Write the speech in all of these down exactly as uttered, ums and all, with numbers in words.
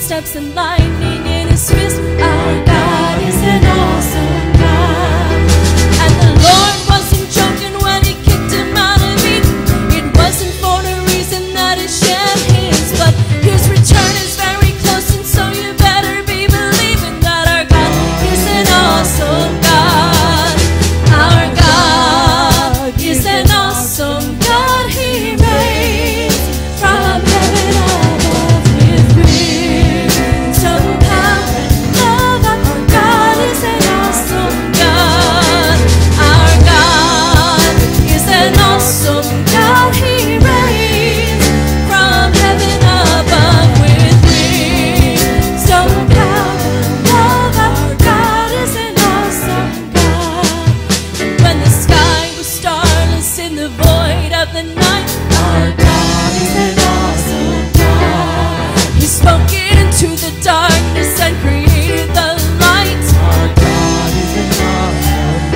footsteps and lightning in his fist. Our God is an awesome God. And the Lord wasn't joking when he kicked him out of Eden. It wasn't for the reason that he shed his, but his return is very close, and so you better be believing that our God is an awesome God. Our God is an awesome God. He reigns from heaven above with wisdom, power, and love. Our God is an awesome God. Our God is an awesome God. He reigns from heaven above with wisdom, power, and love. Our God is an awesome God. When the sky was starless in the void of the night, our God is an awesome God. He spoke it into the darkness and created the light. Our God is an awesome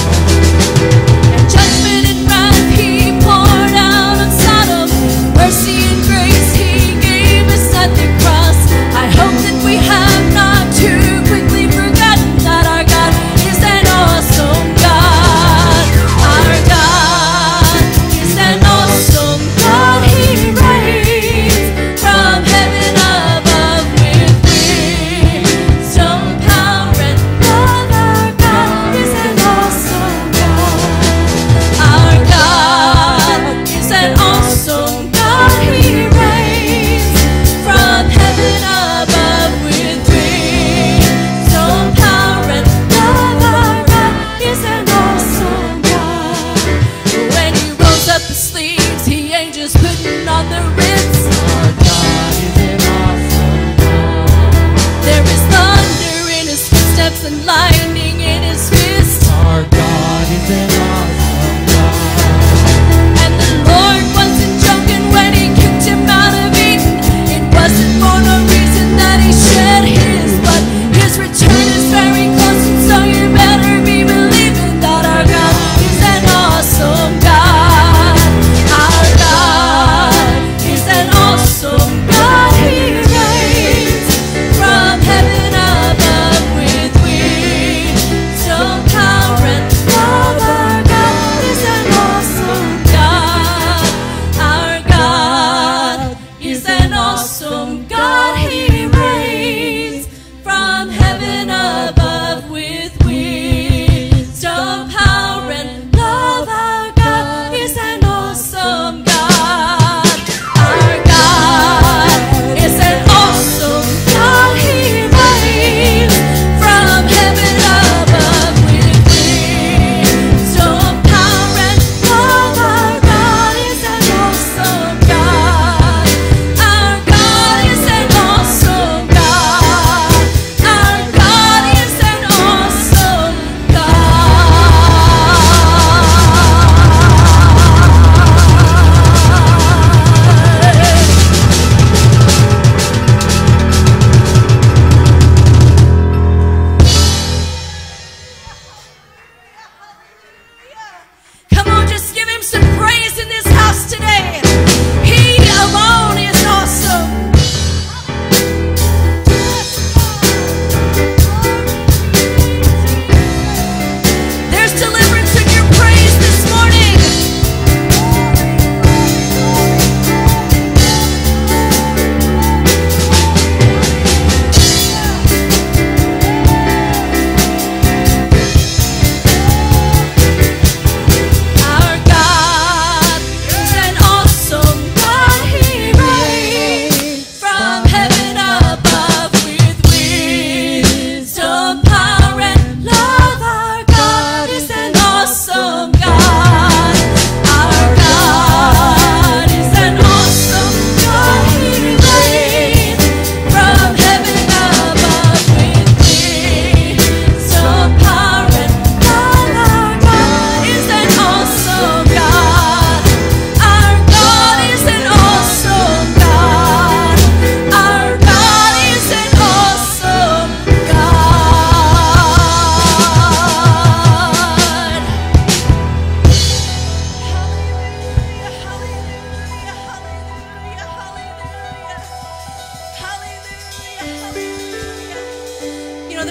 God. And judgment and wrath he poured out on Sodom. Mercy and grace he gave us at the cross. I hope that we have not too quickly forgotten that our God is an awesome God. Our God is an awesome God. He reigns from heaven above with wisdom, power, and love. Our God is an awesome God. Our God is an awesome God. He reigns from heaven above with wisdom, power, and love. Our God is an awesome God. When he rolls up his sleeves, he ain't just putting on the ritz. Our God is an awesome God. There is thunder in his footsteps and lightning in his fist. Our God is an awesome God. And the Lord wasn't joking when he kicked him out of Eden. It wasn't for no reason that he shed his, but his return is very close, and so you better be believing that our God is an awesome God. Our God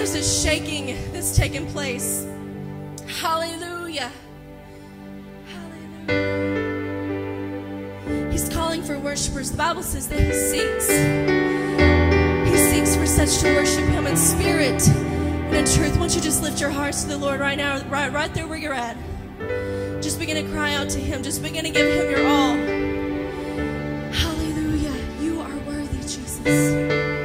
there's a shaking that's taking place. Hallelujah. Hallelujah. He's calling for worshipers. The Bible says that he seeks. He seeks for such to worship him in spirit and in truth. Won't you just lift your hearts to the Lord right now, right, right there where you're at. Just begin to cry out to him. Just begin to give him your all. Hallelujah. You are worthy, Jesus.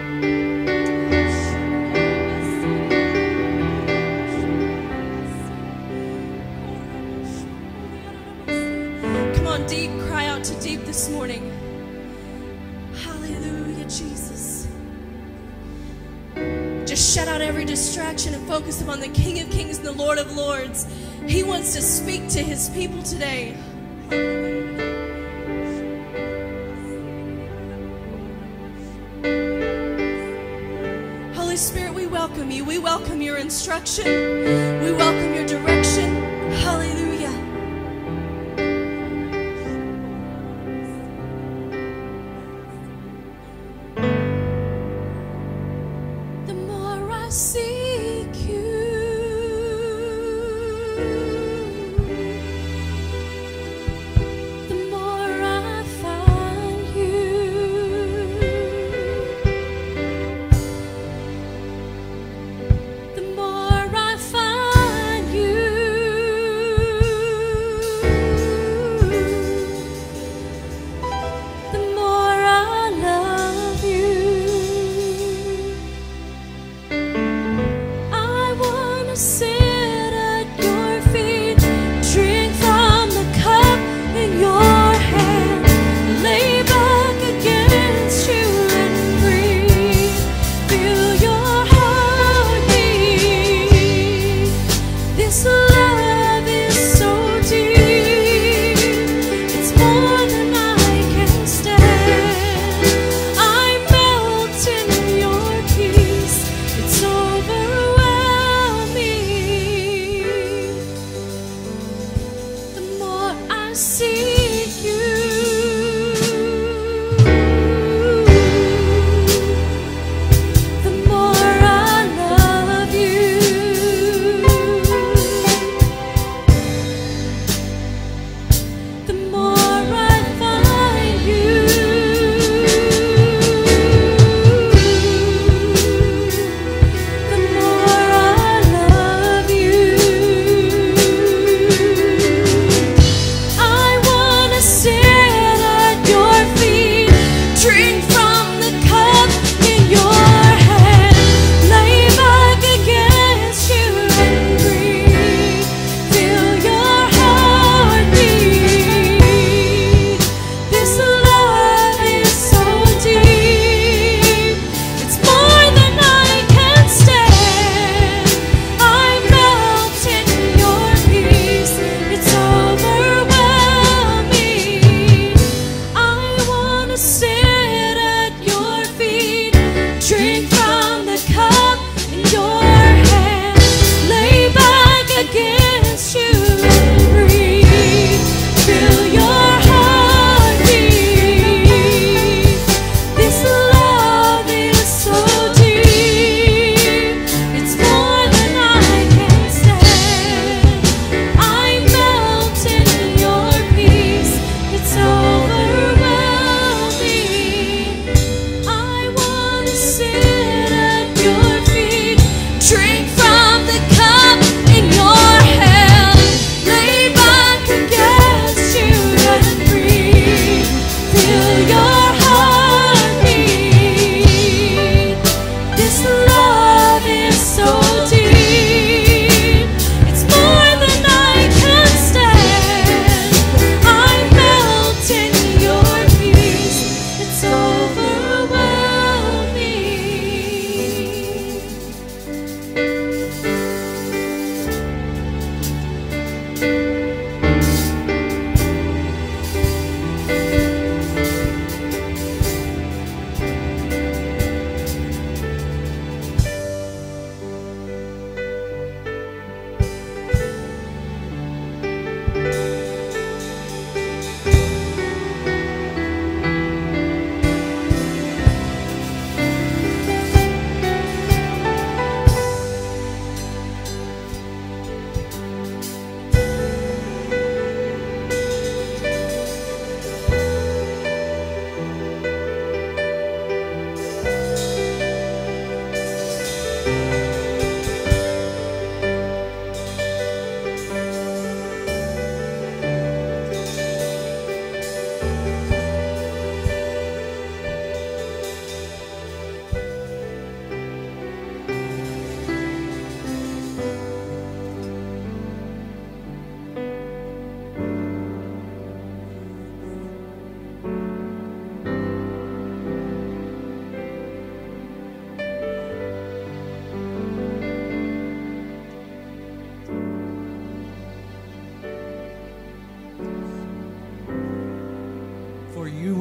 Deep, cry out to deep this morning. Hallelujah, Jesus. Just shut out every distraction and focus upon the King of Kings and the Lord of Lords. He wants to speak to his people today. Holy Spirit, we welcome you. We welcome your instruction. We welcome your direction. Hallelujah.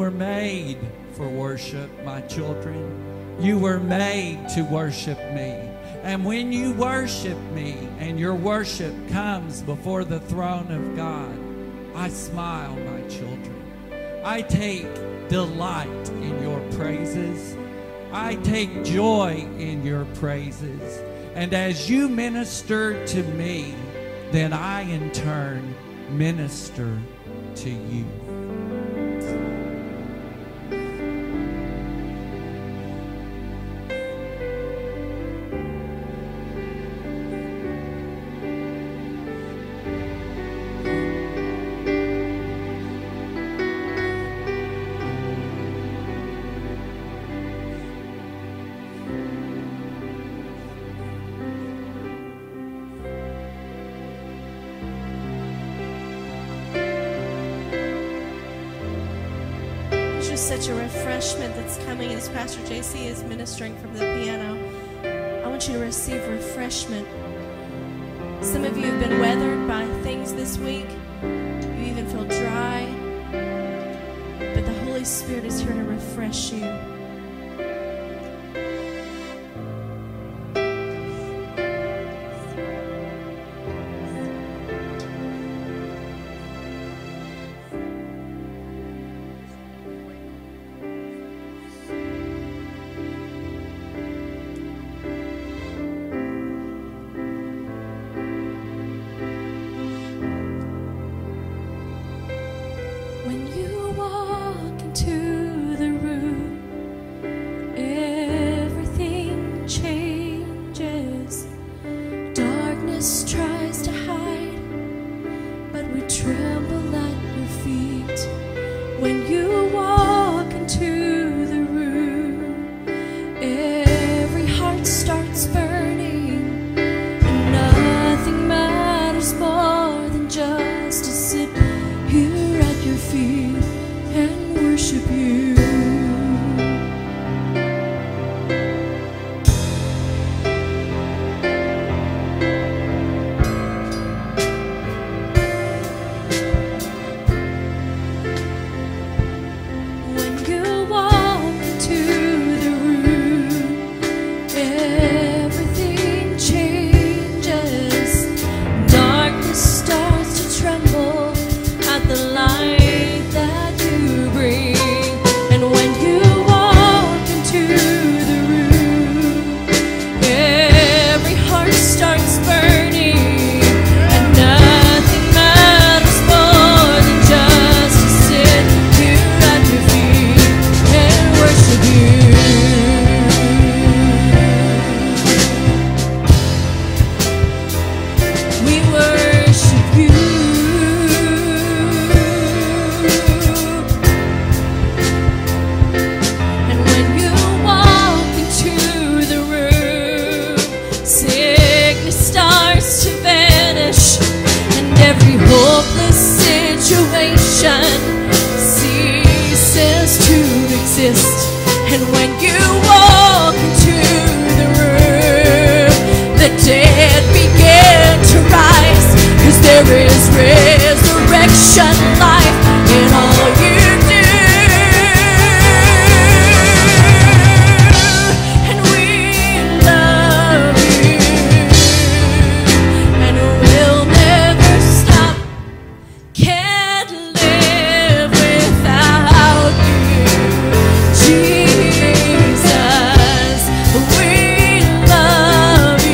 were made for worship, my children. You were made to worship me. And when you worship me and your worship comes before the throne of God, I smile, my children. I take delight in your praises. I take joy in your praises. And as you minister to me, then I in turn minister to you. Such a refreshment that's coming as Pastor J C is ministering from the piano. I want you to receive refreshment. Some of you have been weathered by things this week. You even feel dry. But the Holy Spirit is here to refresh you.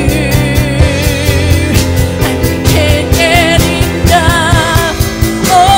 Oh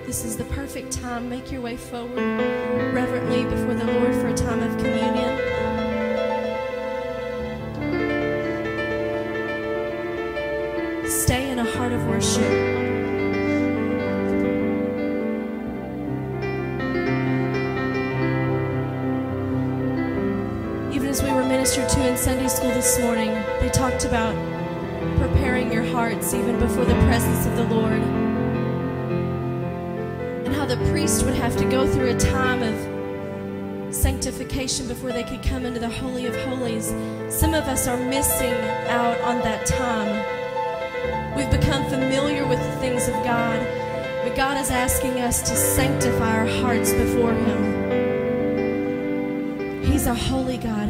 This is the perfect time. Make your way forward reverently before the Lord for a time of communion. Stay in a heart of worship. Even as we were ministered to in Sunday school this morning, they talked about preparing your hearts even before the presence of the Lord. And how the priest would have to go through a time of sanctification before they could come into the Holy of Holies. Some of us are missing out on that time. We've become familiar with the things of God, but God is asking us to sanctify our hearts before Him. He's a holy God.